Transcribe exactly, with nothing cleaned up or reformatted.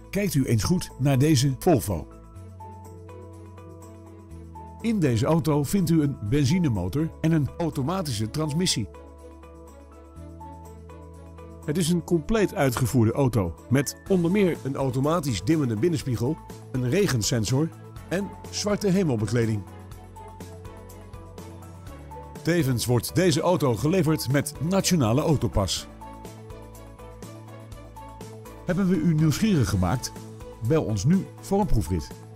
Kijkt u eens goed naar deze Volvo. In deze auto vindt u een benzinemotor en een automatische transmissie. Het is een compleet uitgevoerde auto met onder meer een automatisch dimmende binnenspiegel, een regensensor en zwarte hemelbekleding. Tevens wordt deze auto geleverd met Nationale Autopas. Hebben we u nieuwsgierig gemaakt? Bel ons nu voor een proefrit.